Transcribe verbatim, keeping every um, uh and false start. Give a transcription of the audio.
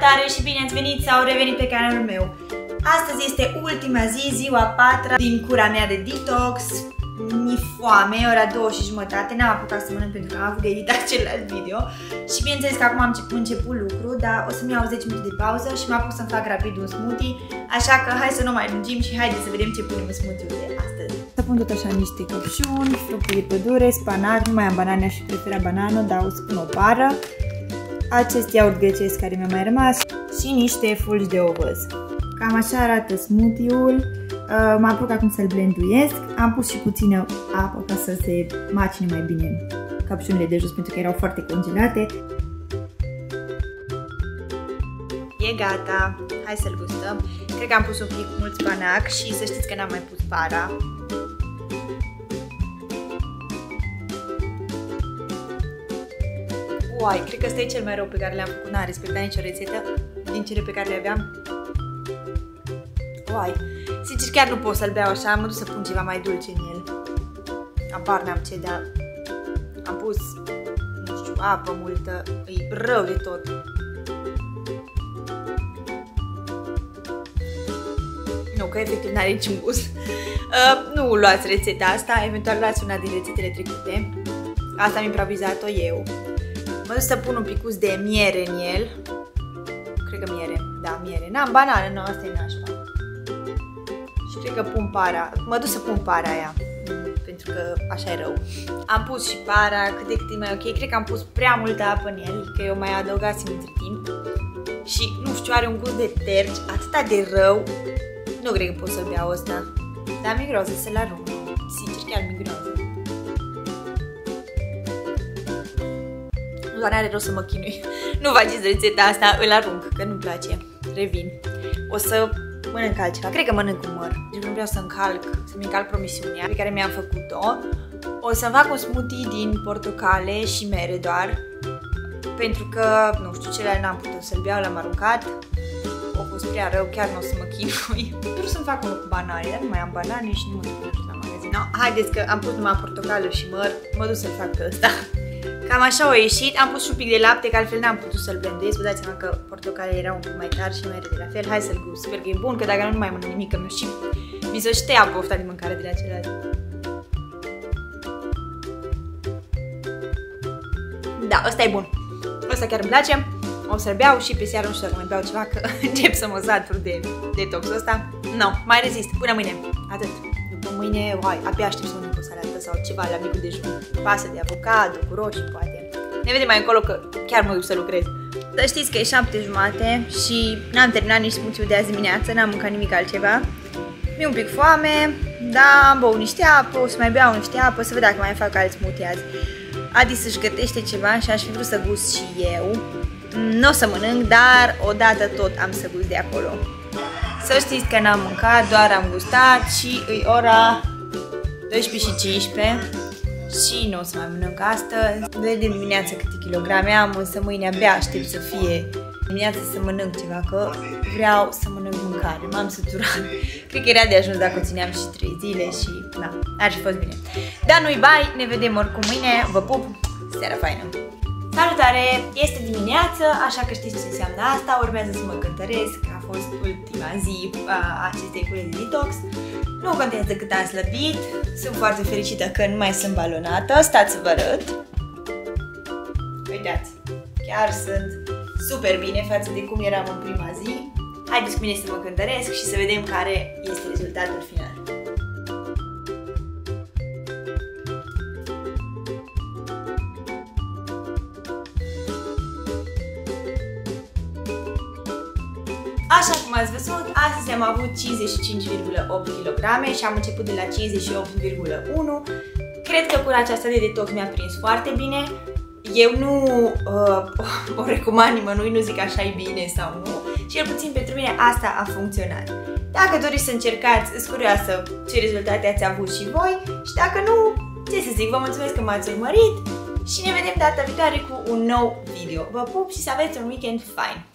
Salutare și bine ați venit sau revenit pe canalul meu. Astăzi este ultima zi, ziua a patra din cura mea de detox. Mi-e foame, ora două și jumătate, n-am apucat să mănânc pentru că am avut de editat celălalt video. Și bineînțeles că acum am început lucru, dar o să-mi iau zece minute de pauză și mă apuc să-mi fac rapid un smoothie. Așa că hai să nu mai lungim și haideți să vedem ce punem în smoothie-ul de astăzi. Să pun tot așa niște căpșuni, fructe de pădure, spanac, nu mai am banane, aș prefera banană, dar o să pun o pară. Acest iaurt grecesc care mi-a mai rămas și niște fulgi de ovăz. Cam așa arată smoothie-ul. Uh, mă apuc acum să-l blenduiesc. Am pus și puțină apă ca să se macine mai bine căpșunile de jos pentru că erau foarte congelate. E gata, hai să-l gustăm. Cred că am pus un pic mult spanac și să știți că n-am mai pus para. Uai, cred că ăsta e cel mai rău pe care le-am făcut, n-am respectat nicio rețetă din cele pe care le aveam. Uai, sincer chiar nu pot să-l beau așa, am dus să pun ceva mai dulce în el. Apar n-am ce, dar am pus, nu știu, apă multă, e rău de tot. Nu, că efectiv n-are niciun gust. Uh, nu luați rețeta asta, eventual luați una din rețetele trecute. Asta am improvizat-o eu. Mă duc să pun un picuț de miere în el. Cred că miere, da, miere. N-am banană, nu, asta e nașpa. Și cred că pun para. Mă duc să pun para aia, pentru că așa e rău. Am pus și para, cât de cât e mai ok. Cred că am pus prea multă apă în el, că eu mai adăugasem între timp. Și, nu știu, are un gust de terci, atâta de rău. Nu cred că pot să-l beau ăsta. Dar mi-e groază să-l arunc. Sincer, chiar mi-e groază. Doar are rost să mă chinui. Nu faceți rețeta asta, îl arunc, că nu-mi place. Revin. O să mănânc altceva. Cred că mănânc cu măr. Deci nu vreau să încalc, să-mi încalc promisiunea pe care mi-am făcut-o. O să fac un smoothie din portocale și mere doar. Pentru că, nu știu, celălalt n-am putut să-l beau, l-am aruncat. O fost prea rău, chiar nu o să mă chinui. Vreau să-mi fac unul cu banane, dar nu mai am banane și nu mă duc la magazin. No, haideți că am pus numai portocală și măr. Mă duc să-l fac pe ăsta. Cam așa a ieșit, am pus și un pic de lapte, că altfel n-am putut să-l blenduiesc. Vă dați seama că portocalele erau un pic mai tari și mai de la fel. Hai să-l gust, sper că e bun, că dacă nu, nu mai mănânc nimic, că nu știu. Mi se ștea pofta de mâncare de la celălalt. Da, ăsta e bun. Ăsta chiar îmi place. O să-l beau și pe seară nu știu dacă mai beau ceva, că încep să mă satur de detoxul ăsta. Nu, mai rezist, până mâine. Atât. După mâine, uai, abia aștept să mănânc o salată sau ceva la micul dejun. Pasă de avocado, cu roșii, poate. Ne vedem mai încolo că chiar mă duc să lucrez. Să știți că e șapte jumate și n-am terminat nici smoothie-ul de azi dimineață, n-am mâncat nimic altceva. Mi-e un pic foame, dar am băut niște apă, o să mai beau niște apă, să văd dacă mai fac alt smoothie azi. Adi să-și gătește ceva și aș fi vrut să gust și eu. Nu o să mănânc, dar odată tot am să gust de acolo. Să știți că n-am mâncat, doar am gustat și e ora douăsprezece și cincisprezece și nu o să mai mănânc astăzi. Vedem dimineața câte kilograme am, însă mâine abia aștept să fie dimineața să mănânc ceva, că vreau să mănânc mâncare, m-am săturat. Cred că era de ajuns dacă o țineam și trei zile și na, ar fi fost bine. Dar nu-i bai, ne vedem oricum mâine, vă pup, seara faină! Salutare! Este dimineață, așa că știți ce înseamnă asta, urmează să mă cântăresc, a fost ultima zi a acestei cure de detox. Nu contează cât am slăbit, sunt foarte fericită că nu mai sunt balonată, stați să vă arăt. Uitați, chiar sunt super bine față de cum eram în prima zi. Haideți cu mine să mă cântăresc și să vedem care este rezultatul final. Așa cum ați văzut, astăzi am avut cincizeci și cinci virgulă opt kilograme și am început de la cincizeci și opt virgulă unu. Cred că cura aceasta de detox mi-a prins foarte bine. Eu nu uh, o recomand nimănui, nu zic așa e bine sau nu. Cel puțin pentru mine asta a funcționat. Dacă doriți să încercați, sunt curioasă ce rezultate ați avut și voi. Și dacă nu, ce să zic, vă mulțumesc că m-ați urmărit și ne vedem data viitoare cu un nou video. Vă pup și să aveți un weekend fain!